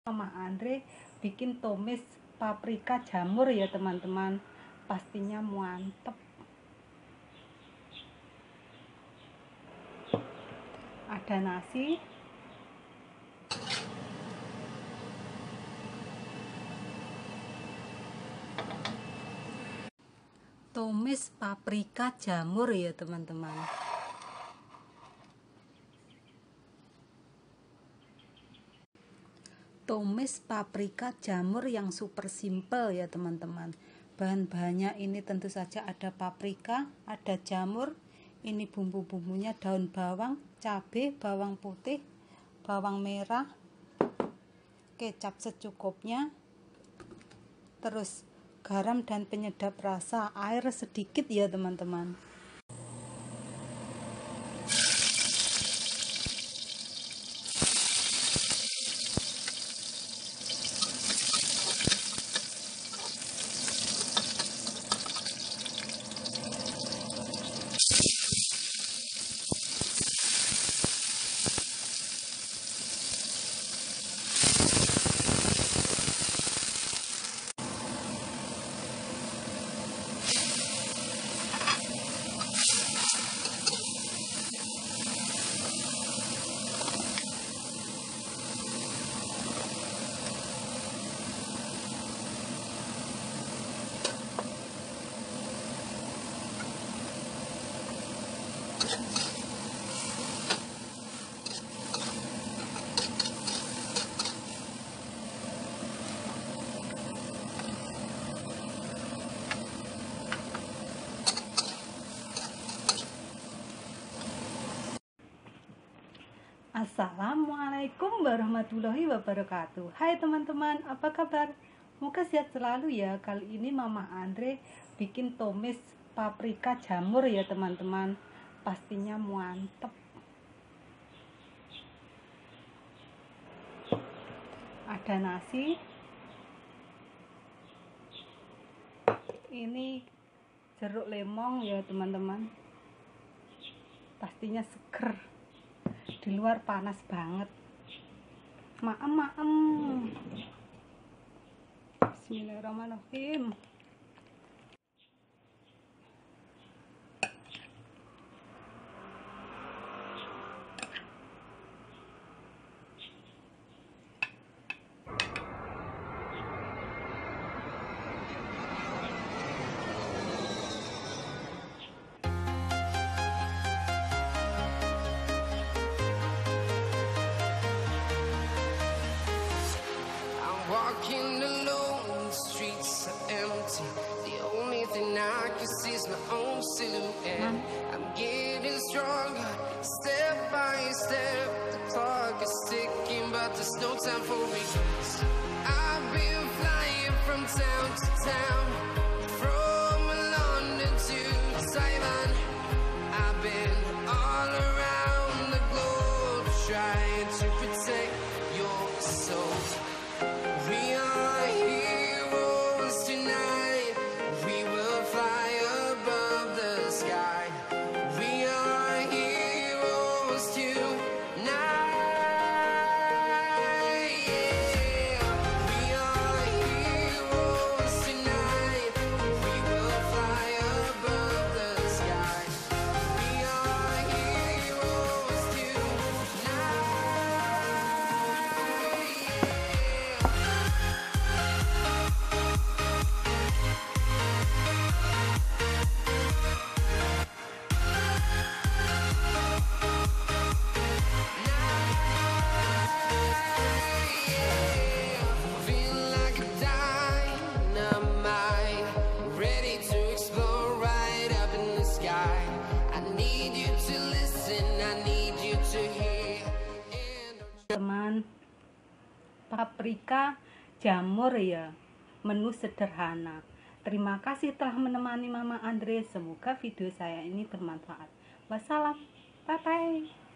Mama Andre bikin tumis paprika jamur ya teman-teman, pastinya mantep. Ada nasi, tumis paprika jamur ya teman-teman. Tumis paprika jamur yang super simple ya teman-teman. Bahan-bahannya ini tentu saja ada paprika, ada jamur, ini bumbu-bumbunya daun bawang, cabai, bawang putih, bawang merah, kecap secukupnya, terus garam dan penyedap rasa, air sedikit ya teman-teman. Assalamualaikum warahmatullahi wabarakatuh. Hai teman-teman, apa kabar? Semoga sehat selalu ya. Kali ini Mama Andre bikin tumis paprika jamur ya teman-teman, pastinya mantep. Ada nasi, ini jeruk lemong ya teman-teman, pastinya seger. Di luar panas banget. Maem. Bismillahirrahmanirrahim. Walking alone, the streets are empty. The only thing I can see is my own silhouette. I'm getting stronger, step by step. The clock is ticking, but there's no time for regrets. I've been flying from town to town, from London to Taiwan. I've been all around the globe trying to protect your soul. We are heroes tonight. We will fly above the sky. We are heroes tonight. Yeah. We are heroes tonight. We will fly above the sky. We are heroes tonight. Feel like a dynamite, ready to explode right up in the sky. I need you to listen, I need you to hear. Teman, paprika jamur ya, menu sederhana. Terima kasih telah menemani Mama Andre. Semoga video saya ini bermanfaat. Wassalam, bye bye.